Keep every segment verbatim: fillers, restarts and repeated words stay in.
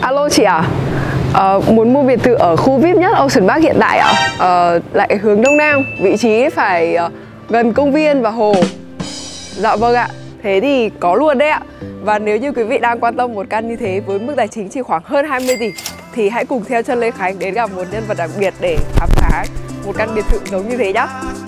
Alo chị à, ờ, muốn mua biệt thự ở khu vi ai pi nhất Ocean Park hiện tại ạ. Ờ, lại hướng Đông Nam, vị trí phải uh, gần công viên và hồ. Dạ vâng ạ, thế thì có luôn đấy ạ. Và nếu như quý vị đang quan tâm một căn như thế với mức tài chính chỉ khoảng hơn hai mươi tỷ thì hãy cùng theo chân Lê Khánh đến gặp một nhân vật đặc biệt để khám phá một căn biệt thự giống như thế nhá.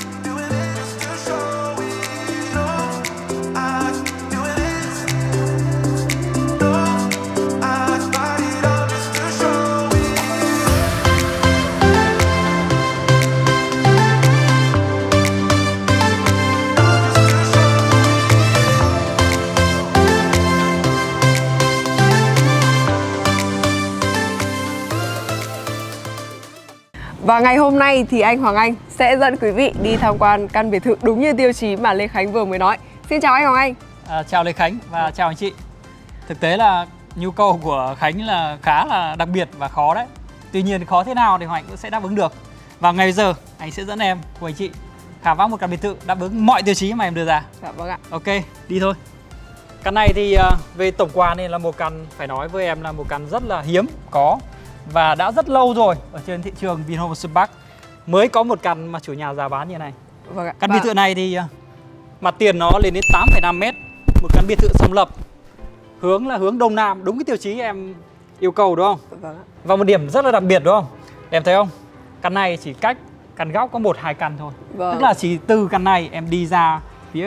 Và ngày hôm nay thì anh Hoàng Anh sẽ dẫn quý vị đi tham quan căn biệt thự đúng như tiêu chí mà Lê Khánh vừa mới nói. Xin chào anh Hoàng Anh. À, chào Lê Khánh và chào anh chị. Thực tế là nhu cầu của Khánh là khá là đặc biệt và khó đấy. Tuy nhiên khó thế nào thì Hoàng Anh cũng sẽ đáp ứng được. Và ngày bây giờ anh sẽ dẫn em của anh chị khám phá một căn biệt thự đáp ứng mọi tiêu chí mà em đưa ra. Dạ vâng ạ. Ok, đi thôi. Căn này thì về tổng quan này là một căn, phải nói với em là một căn rất là hiếm có và đã rất lâu rồi ở trên thị trường Vinhome Ocean Park mới có một căn mà chủ nhà ra bán như này. Vâng ạ. Căn biệt thự này thì mặt tiền nó lên đến tám phẩy năm mét, một căn biệt thự song lập, hướng là hướng Đông Nam, đúng cái tiêu chí em yêu cầu đúng không? Vâng ạ. Và một điểm rất là đặc biệt đúng không? Em thấy không? Căn này chỉ cách căn góc có một hai căn thôi. Vâng. Tức là chỉ từ căn này em đi ra phía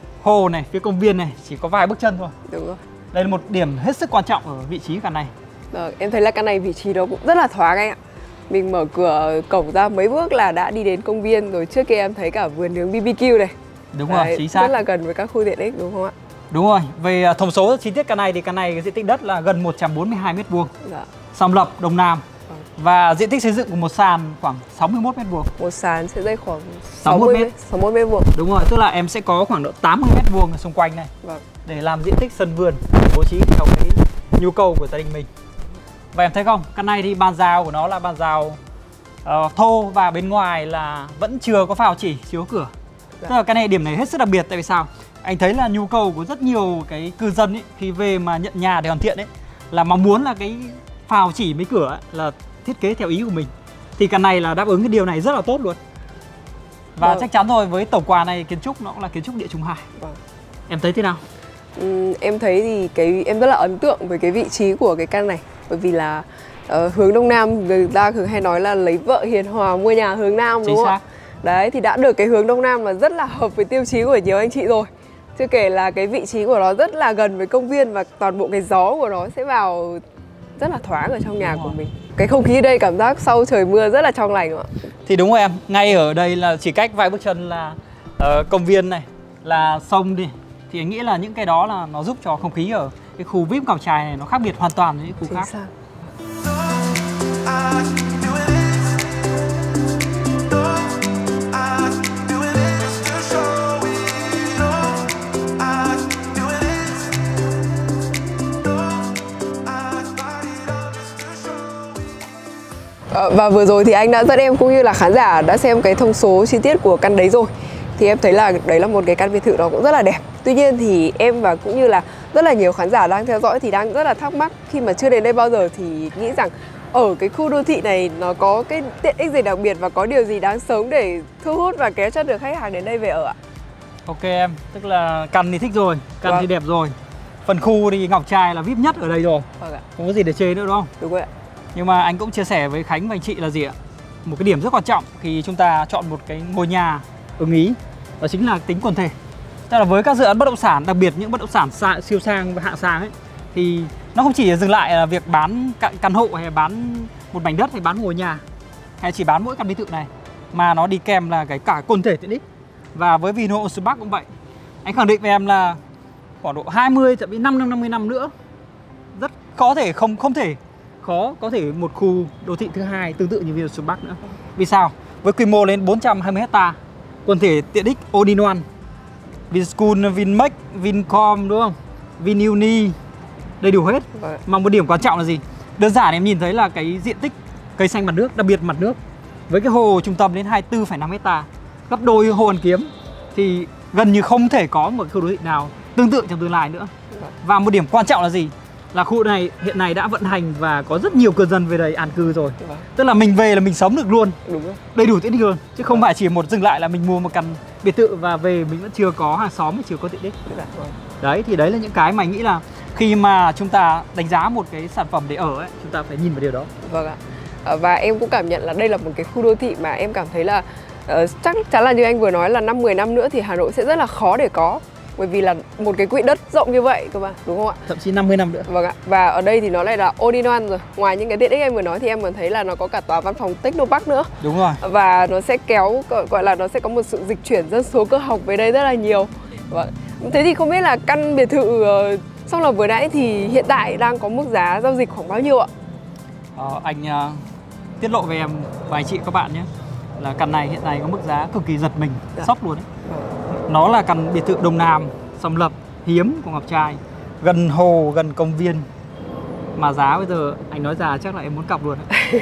hồ này, phía công viên này chỉ có vài bước chân thôi. Đúng rồi. Đây là một điểm hết sức quan trọng ở vị trí căn này. Vâng, em thấy là căn này vị trí đó cũng rất là thoáng anh ạ. Mình mở cửa cổng ra mấy bước là đã đi đến công viên rồi. Trước kia em thấy cả vườn nướng bê bê kiu này. Đúng Đấy, rồi, chính xác. Rất là gần với các khu tiện ích đúng không ạ? Đúng rồi, về thông số chi tiết căn này thì căn này diện tích đất là gần một trăm bốn mươi hai mét vuông. Dạ. Song lập Đông Nam. Vâng. Và diện tích xây dựng của một sàn khoảng sáu mươi mốt mét vuông. Một sàn sẽ dây khoảng sáu mươi mét. sáu mươi mét vuông. Đúng rồi, tức là em sẽ có khoảng độ tám mươi mét vuông ở xung quanh này. Vâng. Để làm diện tích sân vườn bố trí theo cái nhu cầu của gia đình mình. Và em thấy không, căn này thì bàn rào của nó là bàn rào uh, thô và bên ngoài là vẫn chưa có phào chỉ, chưa có cửa. Dạ. Tức là cái này điểm này hết sức đặc biệt, tại vì sao? Anh thấy là nhu cầu của rất nhiều cái cư dân ấy, khi về mà nhận nhà để hoàn thiện ấy, là mong muốn là cái phào chỉ mấy cửa ấy, là thiết kế theo ý của mình. Thì căn này là đáp ứng cái điều này rất là tốt luôn. Và vâng. chắc chắn rồi, với tổng quà này kiến trúc nó cũng là kiến trúc địa trung hải. Vâng. Em thấy thế nào? Ừ, em thấy thì cái em rất là ấn tượng với cái vị trí của cái căn này, bởi vì là uh, hướng Đông Nam người ta thường hay nói là lấy vợ hiền hòa mua nhà hướng Nam, đúng không ạ? Đấy thì đã được cái hướng Đông Nam là rất là hợp với tiêu chí của nhiều anh chị rồi. Chưa kể là cái vị trí của nó rất là gần với công viên và toàn bộ cái gió của nó sẽ vào rất là thoáng ở trong nhà của mình. Cái không khí ở đây cảm giác sau trời mưa rất là trong lành ạ. Thì đúng rồi em, ngay ở đây là chỉ cách vài bước chân là uh, công viên này, là sông đi. Thì anh nghĩ là những cái đó là nó giúp cho không khí ở cái khu vi ai pi Ngọc Trai này nó khác biệt hoàn toàn với những khu Chính khác. xác. Và vừa rồi thì anh đã dẫn em cũng như là khán giả đã xem cái thông số chi tiết của căn đấy rồi. Thì em thấy là đấy là một cái căn biệt thự nó cũng rất là đẹp. Tuy nhiên thì em và cũng như là rất là nhiều khán giả đang theo dõi thì đang rất là thắc mắc, khi mà chưa đến đây bao giờ thì nghĩ rằng ở cái khu đô thị này nó có cái tiện ích gì đặc biệt và có điều gì đáng sống để thu hút và kéo chân được khách hàng đến đây về ở ạ? Ok em, tức là căn thì thích rồi, căn vâng. thì đẹp rồi. Phần khu thì Ngọc Trai là vi ai pi nhất ở đây rồi. Vâng ạ. Không có gì để chê nữa đúng không? Đúng rồi ạ. Nhưng mà anh cũng chia sẻ với Khánh và anh chị là gì ạ? Một cái điểm rất quan trọng khi chúng ta chọn một cái ngôi nhà ưng ý, đó chính là tính quần thể. Tức là với các dự án bất động sản, đặc biệt những bất động sản xa, siêu sang và hạng sang ấy, thì nó không chỉ dừng lại là việc bán căn hộ hay bán một mảnh đất hay bán ngôi nhà hay chỉ bán mỗi căn biệt thự này, mà nó đi kèm là cái cả quần thể tiện ích. Và với Vinhome Ocean Park cũng vậy. Anh khẳng định với em là khoảng độ hai mươi thậm chí năm năm năm mươi năm nữa rất có thể không không thể khó có thể một khu đô thị thứ hai tương tự như Vinhome Ocean Park nữa. Vì sao? Với quy mô lên bốn trăm hai mươi héc-ta, quần thể tiện ích all in one, Vinschool, Vinmec, Vincom đúng không? Vinuni, đầy đủ hết. Vâng. Mà một điểm quan trọng là gì? Đơn giản em nhìn thấy là cái diện tích cây xanh mặt nước, đặc biệt mặt nước, với cái hồ trung tâm đến hai mươi tư phẩy năm héc-ta, gấp đôi hồ Hoàn Kiếm, thì gần như không thể có một khu đô thị nào tương tự trong tương lai nữa. Và một điểm quan trọng là gì? là khu này hiện nay đã vận hành và có rất nhiều cư dân về đây an cư rồi. Vâng. Tức là mình về là mình sống được luôn. Đúng rồi. Đầy đủ tiện ích luôn. Chứ không phải chỉ một dừng lại là mình mua một căn biệt thự và về mình vẫn chưa có hàng xóm, chưa có tiện ích. Vâng. Đấy thì đấy là những cái mà anh nghĩ là khi mà chúng ta đánh giá một cái sản phẩm để ở ấy, chúng ta phải nhìn vào điều đó. Vâng ạ. Và em cũng cảm nhận là đây là một cái khu đô thị mà em cảm thấy là uh, chắc chắn là như anh vừa nói là năm mười năm nữa thì Hà Nội sẽ rất là khó để có. Bởi vì là một cái quỹ đất rộng như vậy cơ mà, đúng không ạ? Thậm chí năm mươi năm nữa. Vâng ạ. Và ở đây thì nó lại là all in one rồi. Ngoài những cái tiện ích em vừa nói thì em còn thấy là nó có cả tòa văn phòng Technopark nữa. Đúng rồi. Và nó sẽ kéo, gọi là nó sẽ có một sự dịch chuyển dân số cơ học về đây rất là nhiều. Vâng. Thế thì không biết là căn biệt thự uh, Song Lộc vừa nãy thì hiện tại đang có mức giá giao dịch khoảng bao nhiêu ạ? Ờ, anh uh, tiết lộ với em và anh chị các bạn nhé, là căn này hiện nay có mức giá cực kỳ giật mình, dạ. Sốc luôn đấy. Vâng. Nó là căn biệt thự Đông Nam, Song Lập, hiếm của Ngọc Trai, gần hồ, gần công viên. Mà giá bây giờ anh nói giá chắc là em muốn cọc luôn đấy.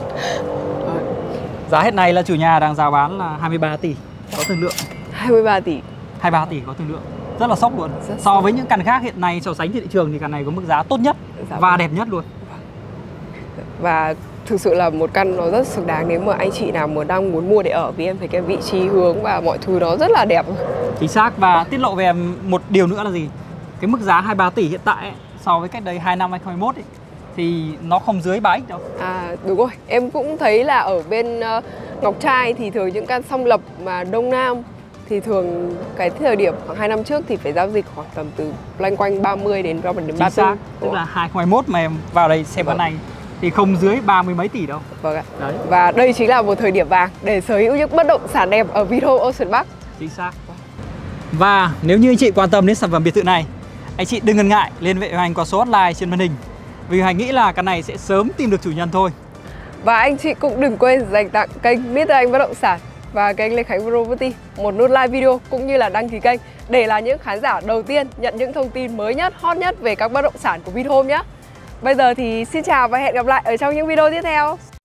Giá hiện nay là chủ nhà đang rao bán là hai mươi ba tỷ, có thương lượng. hai mươi ba tỷ. hai mươi ba tỷ có thương lượng. Rất là sốc luôn. Rất so sốc. Với những căn khác hiện nay so sánh thị trường thì căn này có mức giá tốt nhất, dạ, và đẹp nhất luôn. Và thực sự là một căn nó rất xứng đáng nếu mà anh chị nào mà đang muốn mua để ở, vì em thấy cái vị trí hướng và mọi thứ nó rất là đẹp. Chính xác. Và tiết lộ về em một điều nữa là gì? Cái mức giá hai mươi ba tỷ hiện tại ấy, so với cách đây hai năm hai không hai mốt ấy, thì nó không dưới ba x đâu. À đúng rồi, em cũng thấy là ở bên uh, Ngọc Trai thì thường những căn Song Lập mà Đông Nam thì thường cái thời điểm khoảng hai năm trước thì phải giao dịch khoảng tầm từ loanh quanh ba mươi đến ba mươi đến ba mươi tư. Tức là hai không hai mốt mà em vào đây xem căn này thì không dưới ba mươi mấy tỷ đâu. Vâng ạ. Đấy. Và đây chính là một thời điểm vàng để sở hữu những bất động sản đẹp ở Vinhome Ocean Park. Chính xác. Và nếu như anh chị quan tâm đến sản phẩm biệt thự này, anh chị đừng ngần ngại liên hệ với Hoành qua số hotline trên màn hình, vì Hoành nghĩ là căn này sẽ sớm tìm được chủ nhân thôi. Và anh chị cũng đừng quên dành tặng kênh mít tơ Anh Bất Động Sản và kênh Lê Khánh Property một nút like video cũng như là đăng ký kênh để là những khán giả đầu tiên nhận những thông tin mới nhất, hot nhất về các bất động sản của Vinhome nhé. Bây giờ thì xin chào và hẹn gặp lại ở trong những video tiếp theo.